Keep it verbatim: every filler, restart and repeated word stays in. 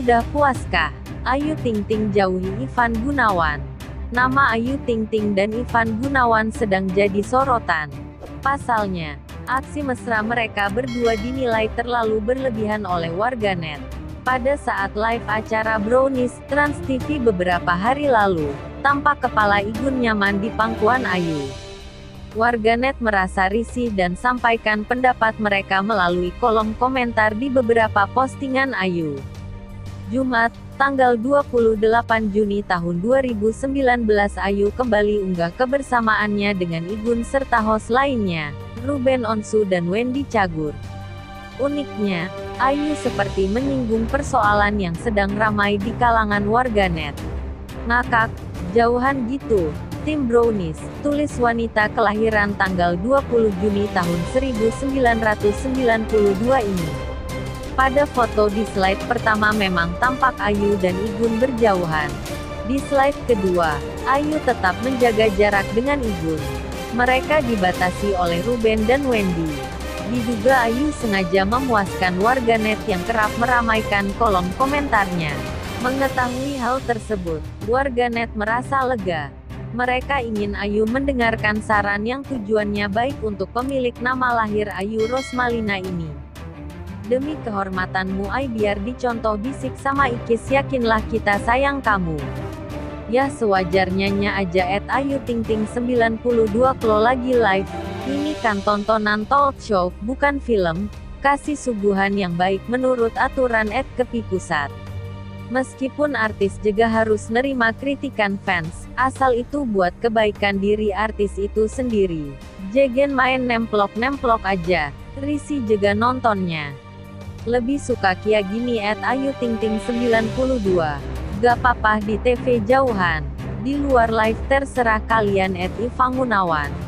Udah puaskah? Ayu Ting Ting jauhi Ivan Gunawan. Nama Ayu Ting Ting dan Ivan Gunawan sedang jadi sorotan. Pasalnya, aksi mesra mereka berdua dinilai terlalu berlebihan oleh warganet. Pada saat live acara Brownies Trans T V beberapa hari lalu, tampak kepala Igun nyaman di pangkuan Ayu. Warganet merasa risih dan sampaikan pendapat mereka melalui kolom komentar di beberapa postingan Ayu. Jumat, tanggal dua puluh delapan Juni tahun dua ribu sembilan belas Ayu kembali unggah kebersamaannya dengan Igun serta host lainnya, Ruben Onsu dan Wendy Cagur. Uniknya, Ayu seperti menyinggung persoalan yang sedang ramai di kalangan warganet. "Ngakak, jauhan gitu, tim Brownies," tulis wanita kelahiran tanggal dua puluh Juni tahun seribu sembilan ratus sembilan puluh dua ini. Pada foto di slide pertama memang tampak Ayu dan Igun berjauhan. Di slide kedua, Ayu tetap menjaga jarak dengan Igun. Mereka dibatasi oleh Ruben dan Wendy. Diduga Ayu sengaja memuaskan warganet yang kerap meramaikan kolom komentarnya. Mengetahui hal tersebut, warganet merasa lega. Mereka ingin Ayu mendengarkan saran yang tujuannya baik untuk pemilik nama lahir Ayu Rosmalina ini. "Demi kehormatanmu Ay, biar dicontoh bisik sama Ikis, yakinlah kita sayang kamu. Ya sewajarnya nya aja at Ayu Ting Ting sembilan puluh dua Klo lagi live. Ini kan tontonan talk show, bukan film. Kasih suguhan yang baik menurut aturan at Kepi Pusat. Meskipun artis juga harus nerima kritikan fans, asal itu buat kebaikan diri artis itu sendiri. Jegen main nemplok-nemplok aja, risih juga nontonnya. Lebih suka kia gini at Ayu Ting Ting sembilan puluh dua. Gak papa di T V jauhan. Di luar live terserah kalian at Ivan Gunawan."